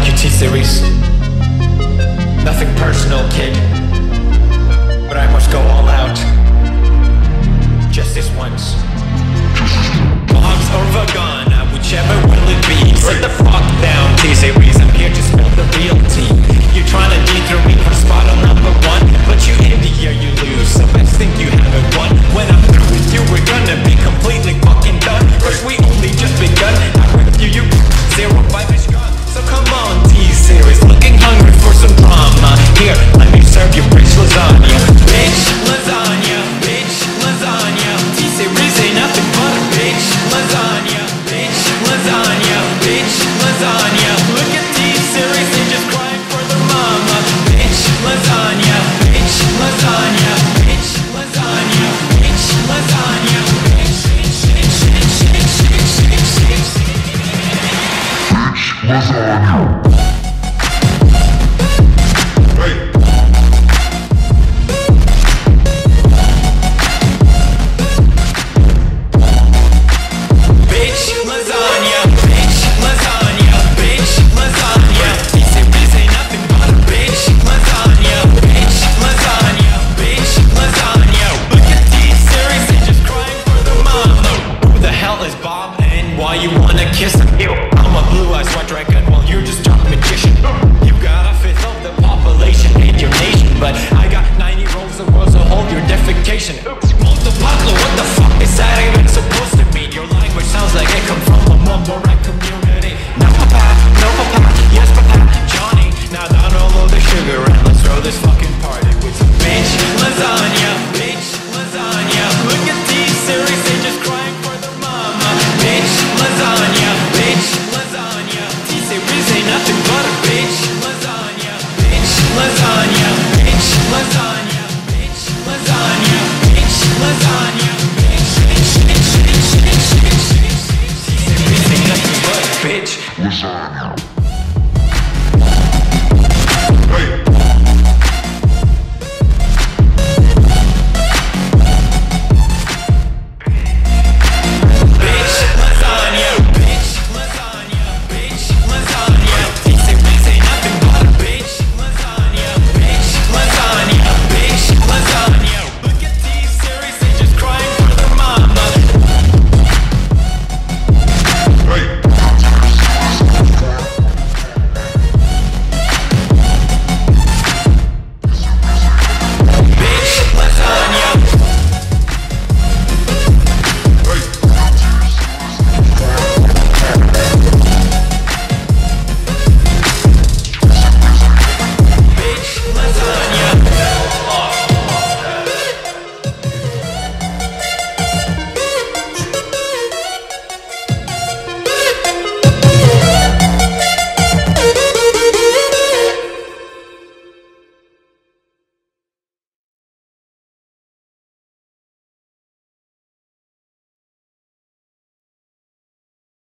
like your T-Series. Nothing personal, kid, but I must go all out. Just this once. Bombs or Vagana, whichever will it be. Sit the fuck down, T-Series, I'm here to spill the real tea. You're trying to dethrone me from spot on number one, but you idiot, you lose, so best think you haven't won. When I'm through with you, we're gonna be completely fucking done. First we only just begun, I'm with you, 05 is gone. So come on, T-Series, looking hungry for some drama. Here, let me serve you rich lasagna. Bitch, lasagna, bitch, lasagna. T-Series ain't nothing but a bitch, lasagna. Bitch, lasagna, bitch, lasagna. Look at T-Series, they just crying for their mama. Bitch, lasagna, bitch, lasagna. Bitch, lasagna, bitch, lasagna. Bitch, lasagna. Why you wanna kiss him? I'm a blue-eyed white dragon while you're just a magician. You got a fifth of the population in your nation, but I got 90 rolls of rose to hold your defecation. Multiply, what the fuck is that even supposed to mean? Your language sounds like it comes from a mumble rap community. No papa, yes papa, Johnny. Now download the sugar and let's throw this fucking party with some bitch lasagna, bitch lasagna. Look at these series, they just crying for their mama. Bitch lasagna, bitch lasagna. T-Series ain't nothing but a bitch lasagna. Bitch lasagna, bitch lasagna. Bitch lasagna, bitch lasagna. T-Series ain't nothing but a bitch lasagna.